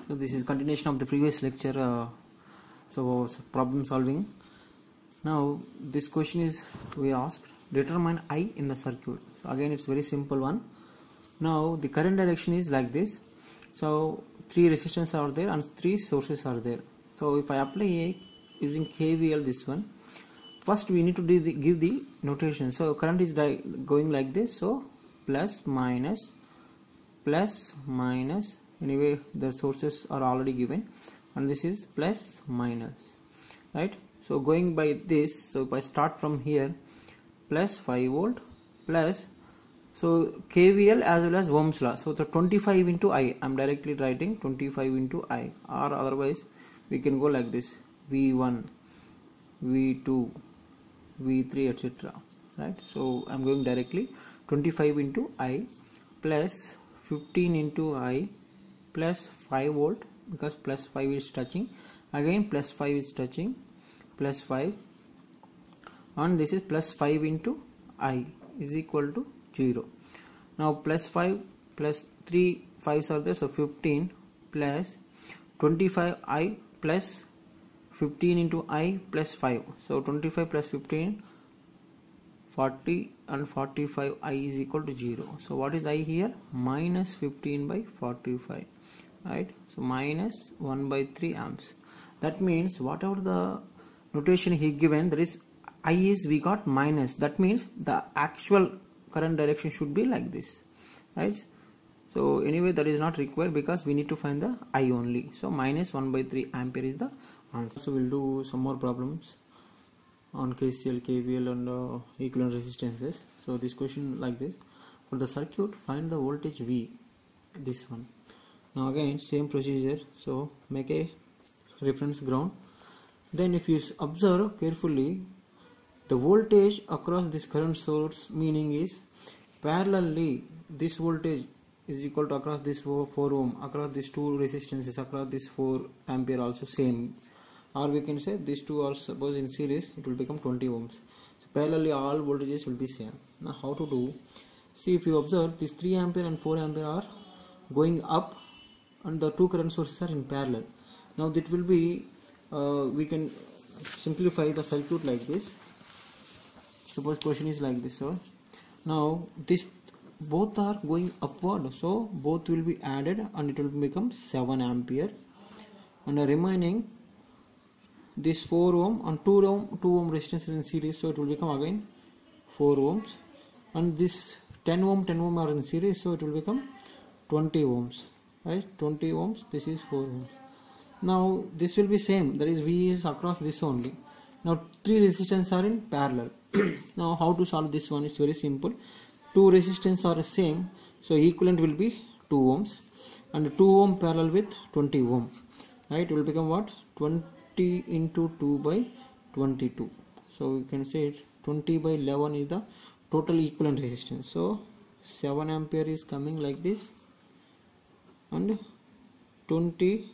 So this is continuation of the previous lecture. So problem solving. Now this question is we asked determine I in the circuit. So again it's very simple one. Now the current direction is like this. So 3 resistors are there and 3 sources are there. So if I apply A using KVL this one, first we need to give the notation. So current is going like this. So plus minus, anyway the sources are already given, and this is plus minus, right? So going by this, so if I start from here, plus 5 volt plus, so KVL as well as Ohm's law, so the 25 into I, I'm directly writing 25 into I, or otherwise we can go like this, V1, V2, V3, etc. right? So I'm going directly 25 into I plus 15 into I plus 5 volt, because plus 5 is touching, again plus 5 is touching, plus 5, and this is plus 5 into I is equal to 0. Now plus 5 plus 3 5s are there, so 15 plus 25 I plus 15 into I plus 5, so 25 plus 15 40, and 45 I is equal to 0. So what is I here? Minus 15 by 45, right? So minus 1 by 3 amps. That means whatever the notation he given, there is I is we got minus, that means the actual current direction should be like this, right? So anyway that is not required because we need to find the I only. So minus 1 by 3 ampere is the answer. So we'll do some more problems on KCL, KVL and equivalent resistances. So this question like this: for the circuit find the voltage V, this one. Now again same procedure, so make a reference ground. Then if you observe carefully, the voltage across this current source, meaning is parallelly this voltage is equal to across this 4 ohm, across these 2 resistances, across this 4 ampere also same, or we can say these two are suppose in series, it will become 20 ohms. So parallelly all voltages will be same. Now how to do? See, if you observe, these 3 ampere and 4 ampere are going up and the 2 current sources are in parallel. Now that will be we can simplify the circuit like this. Suppose question is like this. So now this both are going upward, so both will be added and it will become 7 ampere, and the remaining this 4 ohm and 2 ohm resistance in series, so it will become again 4 ohms, and this 10 ohm are in series, so it will become 20 ohms, right? 20 ohms, this is 4 ohms. Now this will be same, that is V is across this only. Now 3 resistance are in parallel. Now how to solve this one? It's very simple. 2 resistance are same, so equivalent will be 2 ohms, and 2 ohm parallel with 20 ohm, right? It will become what? 20 into 2 by 22. So we can say 20 by 11 is the total equivalent resistance. So 7 ampere is coming like this, and 20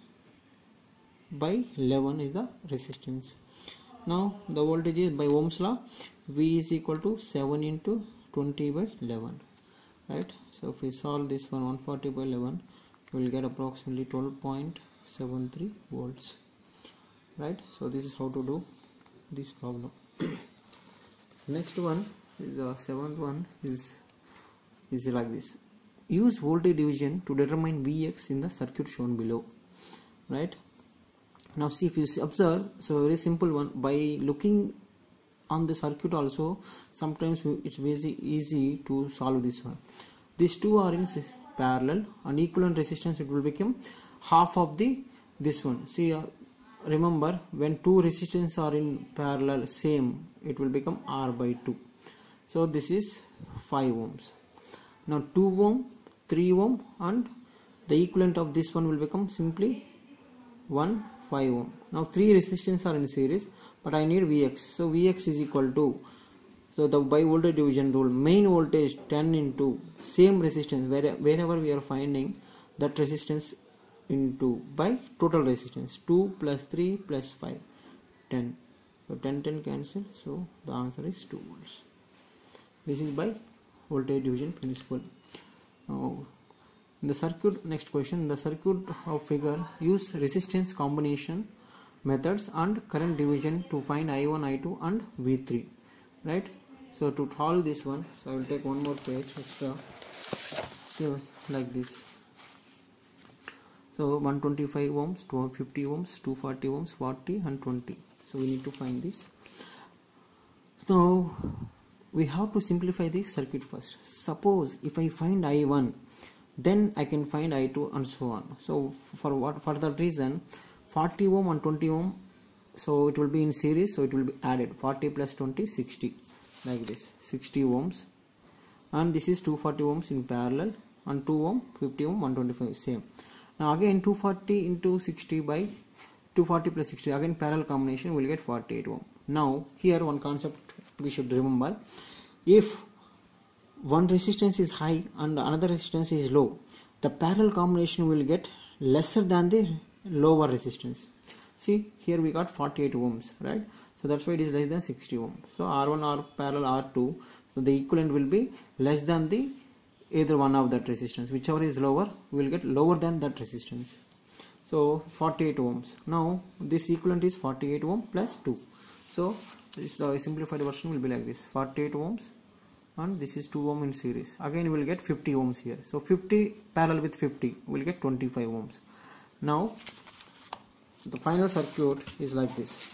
by 11 is the resistance. Now the voltage is by Ohm's law, V is equal to 7 into 20 by 11, right? So if we solve this one, 140 by 11, we will get approximately 12.73 volts, right? So this is how to do this problem. Next one is the 7th one is like this: use voltage division to determine Vx in the circuit shown below, right? Now see, if you observe, so very simple one, by looking on the circuit also sometimes it's very easy to solve this one. These two are in parallel and equivalent resistance, it will become half of this one. See, remember when 2 resistance are in parallel same, it will become R by 2. So this is 5 ohms. Now 2 ohm, 3 ohm, and the equivalent of this one will become simply 5 ohm. Now 3 resistance are in series, but I need Vx. So Vx is equal to, so the by voltage division rule, main voltage 10 into same resistance, wherever we are finding that resistance into by total resistance, 2 plus 3 plus 5, 10. So 10 cancel, so the answer is 2 volts. This is by voltage division principle. Now In the circuit, next question, in the circuit of figure, use resistance combination methods and current division to find I1, I2 and V3, right? So to solve this one, so I will take one more page extra, so like this. So 125 ohms, 250 ohms, 240 ohms, 40 and 20. So we need to find this. So we have to simplify this circuit first. Suppose if I find I1, then I can find I2 and so on. So for that reason, 40 ohm and 20 ohm, so it will be in series, so it will be added. 40 plus 20, 60, like this, 60 ohms, and this is 240 ohms in parallel, and 2 ohm, 50 ohm, 125, same. Now again 240 into 60 by 240 plus 60, again parallel combination, will get 48 ohm. Now here one concept we should remember: if one resistance is high and another resistance is low, the parallel combination will get lesser than the lower resistance. See, here we got 48 ohms, right? So that's why it is less than 60 ohm. So R1 or parallel R2, so the equivalent will be less than the either one of that resistance. Whichever is lower, we will get lower than that resistance. So 48 ohms. Now this equivalent is 48 ohm plus 2. So this, the simplified version will be like this: 48 ohms and this is 2 ohm in series. Again we will get 50 ohms here. So 50 parallel with 50, we will get 25 ohms. Now the final circuit is like this.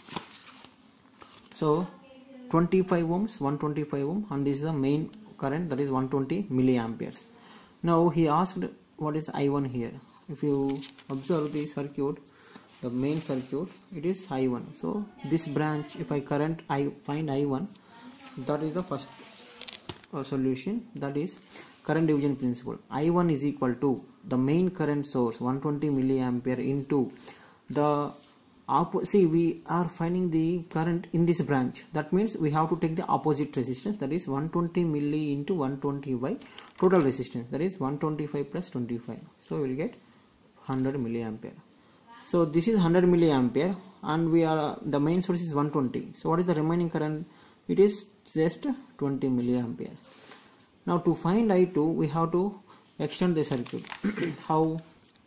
So 25 ohms, 125 ohm, and this is the main current, that is 120 milliamperes. Now he asked what is I1 here. If you observe the circuit, the main circuit, it is I1. So this branch, if I find I1, that is the first solution, that is current division principle. I1 is equal to the main current source 120 milliampere into the see, we are finding the current in this branch. That means we have to take the opposite resistance, that is 120 milli into 120 by total resistance, that is 125 plus 25. So we will get 100 milliampere. So this is 100 milliampere and we are, the main source is 120. So what is the remaining current? It is just 20 milliampere. Now to find I2, we have to extend the circuit. How?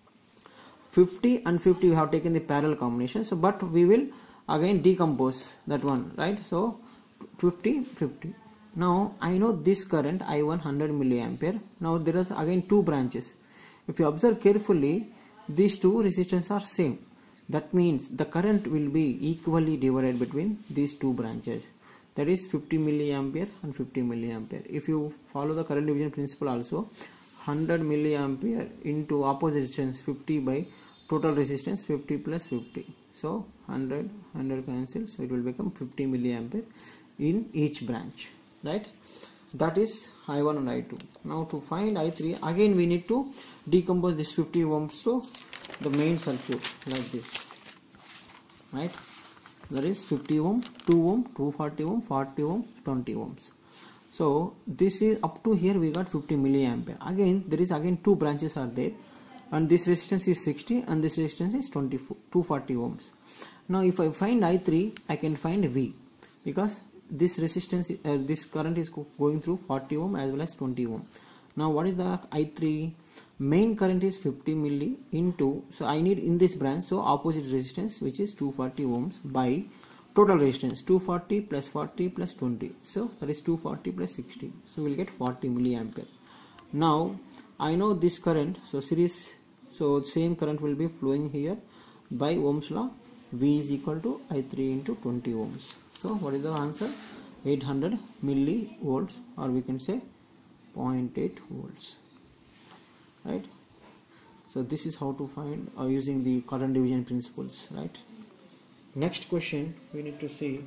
50 and 50 we have taken the parallel combination, so but we will again decompose that one, right? So 50, 50. Now I know this current I1 100 milliampere. Now there is again two branches. If you observe carefully, these two resistances are same. That means the current will be equally divided between these two branches. That is 50 milliampere and 50 milliampere. If you follow the current division principle also, 100 milliampere into opposite resistance 50 by total resistance 50 plus 50. So 100 cancel, so it will become 50 milliampere in each branch, right? That is I1 and I2. Now to find I3, again we need to decompose this 50 ohms to the main circuit like this, right? That is 50 ohm, 2 ohm, 240 ohm, 40 ohm, 20 ohms. So this is up to here we got 50 milliampere. Again there is again two branches are there, and this resistance is 60 and this resistance is 240 ohms. Now if I find I3, I can find V, because this resistance, this current is going through 40 ohm as well as 20 ohm. Now what is the I3? Main current is 50 milli into, so I need in this branch, so opposite resistance which is 240 ohms by total resistance 240 plus 40 plus 20, so that is 240 plus 60, so we'll get 40 milliampere. Now I know this current, so series, so same current will be flowing here by Ohm's law. V is equal to I3 into 20 ohms. So what is the answer? 800 millivolts, or we can say 0.8 volts, right? So this is how to find using the current division principles, right? Next question we need to see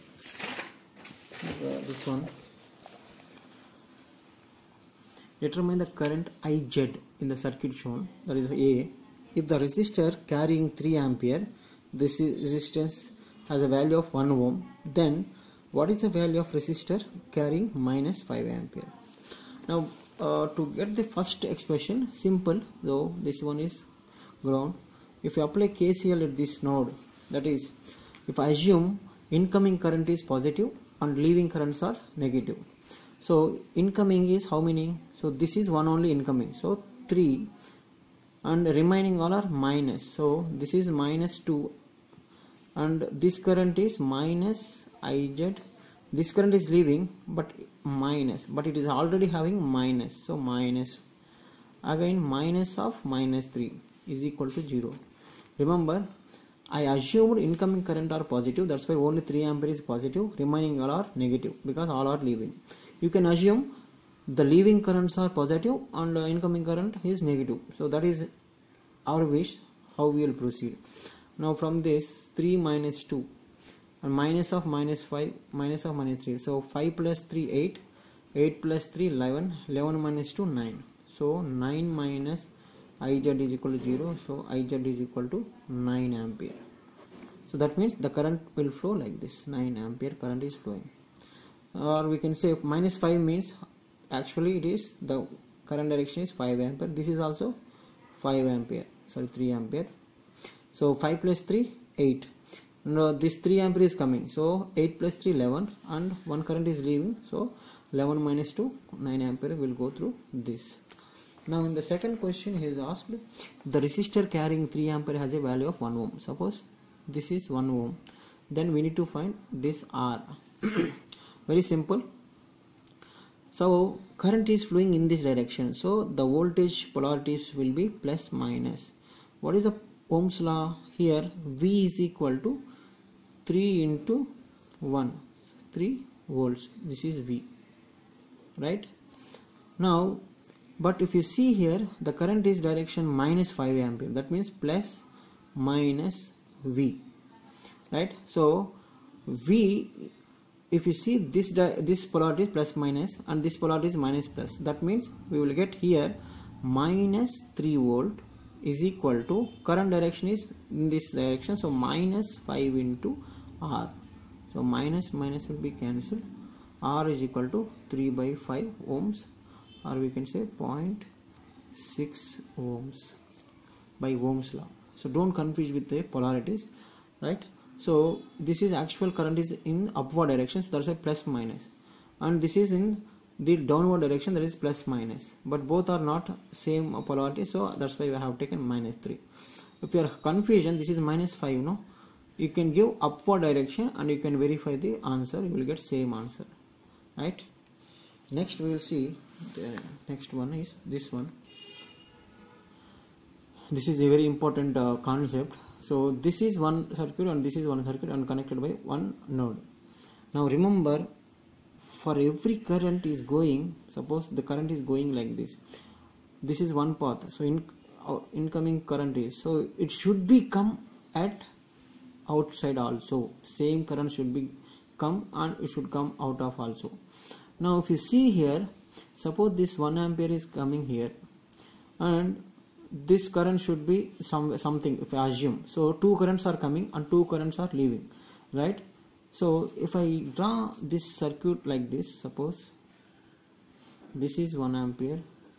this one. Determine the current IZ in the circuit shown, that is A. If the resistor carrying 3 ampere, this resistance has a value of 1 ohm, then what is the value of resistor carrying minus 5 ampere? Now to get the first expression, simple, though this one is ground. If you apply KCL at this node, that is, if I assume incoming current is positive and leaving currents are negative, so incoming is how many? So this is one only incoming, so 3 and remaining all are minus. So this is minus 2 and this current is minus IZ. This current is leaving but minus, but it is already having minus, so minus, again minus of minus 3 is equal to 0. Remember, I assumed incoming current are positive, that's why only 3 ampere is positive, remaining all are negative because all are leaving. You can assume the leaving currents are positive and incoming current is negative. So that is our wish, how we will proceed. Now from this 3 minus 2 and minus of minus 5, minus of minus 3. So 5 plus 3 8, 8 plus 3 11, 11 minus 2 9. So 9 minus IZ is equal to 0. So IZ is equal to 9 ampere. So that means the current will flow like this, 9 ampere current is flowing. Or we can say minus 5 means actually it is the current direction is 5 ampere. This is also 5 ampere, sorry 3 ampere. So 5 plus 3 8. Now this 3 ampere is coming, so 8 plus 3 11 and one current is leaving, so 11 minus 2 9 ampere will go through this. Now in the second question he is asked, the resistor carrying 3 ampere has a value of 1 ohm. Suppose this is 1 ohm, then we need to find this R. Very simple. So current is flowing in this direction, so the voltage polarities will be plus minus. What is the Ohm's law here? V is equal to 3 into 1, 3 volts. This is V, right? Now, but if you see here, the current is direction minus 5 ampere. That means plus minus V, right? So V, if you see this polarity is plus minus and this polarity is minus plus, that means we will get here minus 3 volt is equal to, current direction is in this direction, so minus 5 into R. So minus minus will be cancelled. R is equal to 3 by 5 ohms, or we can say 0.6 ohms by Ohm's law. So don't confuse with the polarities, right? So this is actual current is in upward direction, so that's a plus minus, and this is in the downward direction, that is plus minus, but both are not same polarity, so that's why we have taken minus 3. If you are confusion, this is minus 5, no, you can give upward direction and you can verify the answer, you will get same answer, right? Next we will see the next one is this one. This is a very important concept. So this is one circuit and this is one circuit and connected by one node. Now remember, for every current is going, suppose the current is going like this, this is one path, so incoming current is, so it should be come at outside also, same current should be come and it should come out of also. Now if you see here, suppose this 1 ampere is coming here and this current should be something, if I assume, so 2 currents are coming and 2 currents are leaving, right? So if I draw this circuit like this, suppose this is 1 ampere,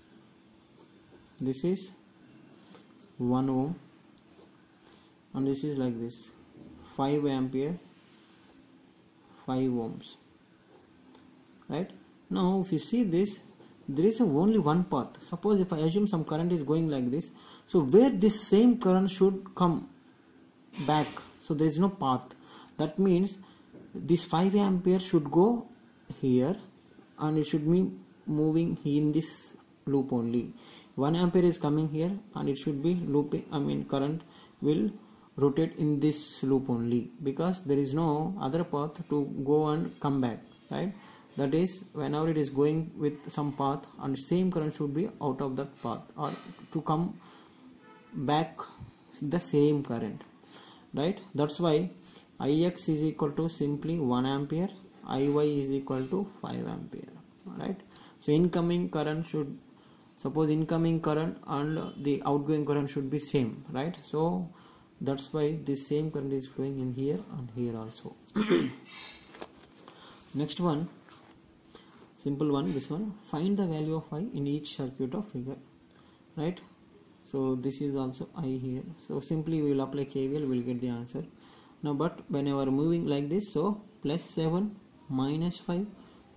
this is 1 ohm, and this is like this 5 ampere, 5 ohms, right? Now if you see this, there is only one path. Suppose if I assume some current is going like this, so where this same current should come back, so there is no path. That means this 5 ampere should go here and it should be moving in this loop only. 1 ampere is coming here and it should be looping, current will rotate in this loop only, because there is no other path to go and come back, right? That is, whenever it is going with some path and same current should be out of that path or to come back the same current, right? That's why Ix is equal to simply 1 ampere, Iy is equal to 5 ampere, right? So incoming current should, suppose incoming current and the outgoing current should be same, right? So that's why this same current is flowing in here and here also. Next one, simple one, this one, find the value of I in each circuit of figure, right? So this is also I here, so simply we will apply KVL, we will get the answer. Now but whenever moving like this, so plus 7, minus 5,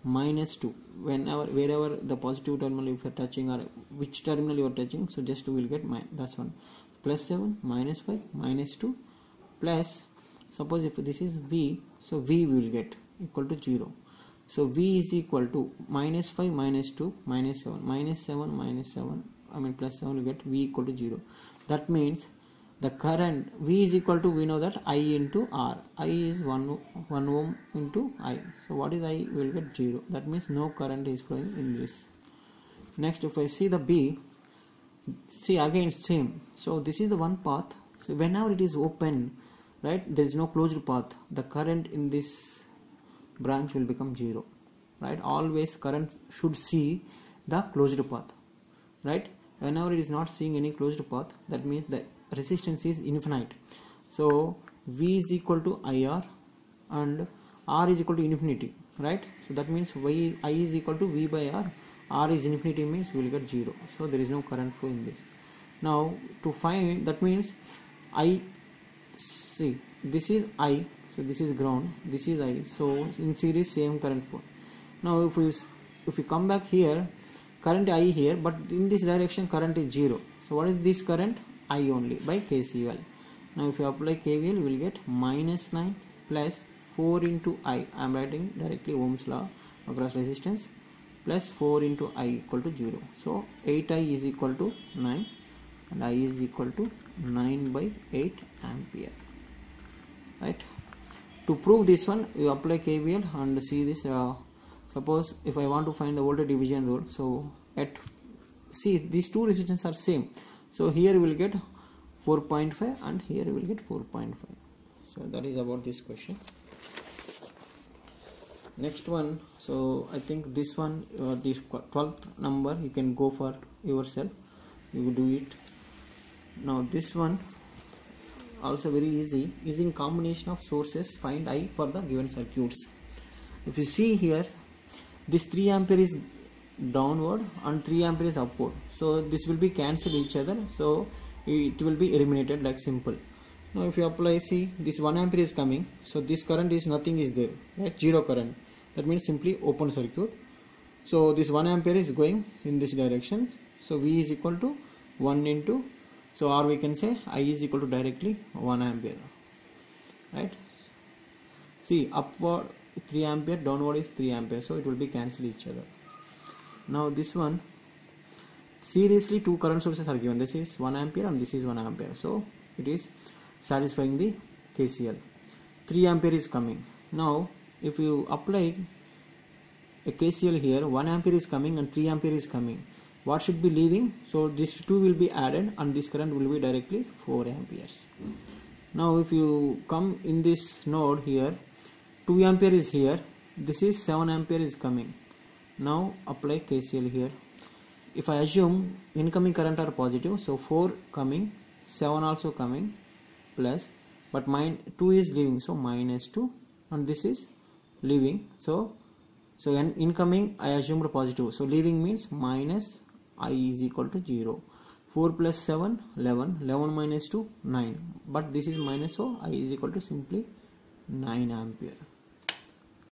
-2. Wherever the positive terminal if you are touching or which terminal you are touching, so just we will get that's one. +7 -5 -2 plus, suppose if this is V, so V we will get equal to 0. So V is equal to -5 -2 -7 -7 -7, I mean +7 will get V equal to 0. That means the current V is equal to, we know that I into R. I is 1 ohm into I. So what is I? We will get 0. That means no current is flowing in this. Next, if I see the B, see again same. So this is the one path. So whenever it is open, right, there is no closed path, the current in this branch will become 0. Right? Always current should see the closed path. Right? Whenever it is not seeing any closed path, that means the resistance is infinite. So V is equal to IR and R is equal to infinity, right? So that means I is equal to V by R. R is infinity means we will get 0. So there is no current flow in this. Now to find, that means I, see this is I, so this is ground, this is I, so in series same current flow. Now if we come back here, current I here, but in this direction current is 0. So what is this current? I only by KCL. Now if you apply KVL, you will get -9 plus 4 into I am writing directly Ohm's law across resistance, plus 4 into I equal to 0. So 8I is equal to 9 and I is equal to 9 by 8 ampere. Right? To prove this one, you apply KVL and see this. Suppose if I want to find the voltage division rule, so see these two resistance are same. So here we will get 4.5 and here we will get 4.5. So that is about this question. Next one, so I think this one, this 12th number, you can go for yourself. You will do it. Now this one also very easy. Using combination of sources, find I for the given circuits. If you see here, this 3 ampere is downward and 3 ampere is upward, so this will be cancelled each other, so it will be eliminated like simple. Now if you apply, see this 1 ampere is coming, so this current is nothing is there, right? 0 current. That means simply open circuit. So this 1 ampere is going in this direction, so V is equal to 1 into, so or we can say I is equal to directly 1 ampere, right? See upward 3 ampere, downward is 3 ampere, so it will be cancelled each other. Now this one, seriously two current sources are given. This is 1 ampere and this is 1 ampere. So it is satisfying the KCL. 3 ampere is coming. Now if you apply a KCL here, 1 ampere is coming and 3 ampere is coming. What should be leaving? So this 2 will be added and this current will be directly 4 amperes. Now if you come in this node here, 2 ampere is here. This is 7 ampere is coming. Now apply KCL here. If I assume incoming current are positive, so 4 coming, 7 also coming, plus, but 2 is leaving, so -2, and this is leaving. So incoming I assumed positive, so leaving means minus I is equal to 0. 4 plus 7, 11, 11 minus 2, 9, but this is minus, so I is equal to simply 9 ampere.